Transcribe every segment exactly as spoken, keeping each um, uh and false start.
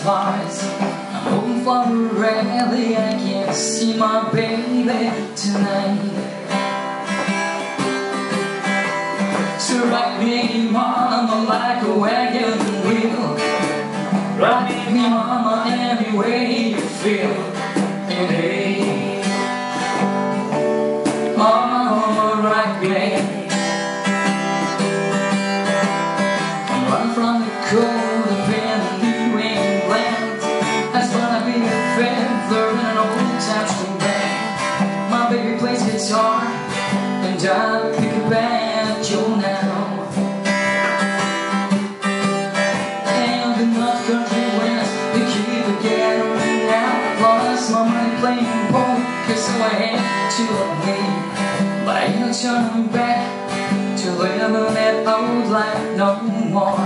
flies. I'm hoping for a rally. I can't see my baby tonight. So rock me, mama, like a wagon wheel. Rock me, mama, any way you feel. And hey, mama, rock me. I'm running from the cold up in New England. I just wanna be a fiddler in an old-time school band. My baby plays guitar, and I pick a banjo now. And the North Country winds, they keep a gathering now. Lost my money playing poker, so I had to leave. But I ain't no turning back to living that old life no more.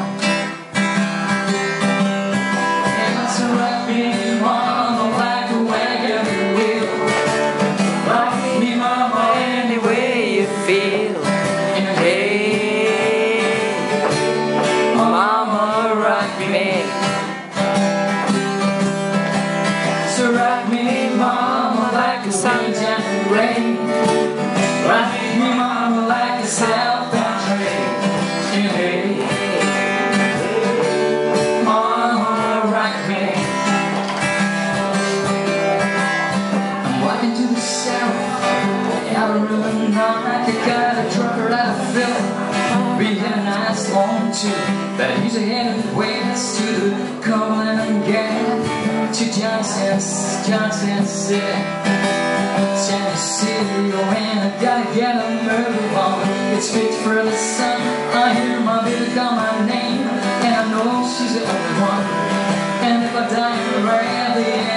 And so rock me, mama, like a wagon wheel. Rock me, mama, any way you feel. And hey, mama, rock me. So rock me, mama, like a sunshine rain. Rock me, mama, like a southbound train. And hey, mama, rock me. I'm walking to the south, out of Illinois. I got a trucker out of Philly. We had a nice long tour, but he's headed west to the Cumberland Gap, to Johnson, Johnson City. Tennessee, oh, and I gotta get a move on. It's fit for the sun. I hear my baby call my name, and I know she's the only one. And if I die in a rally,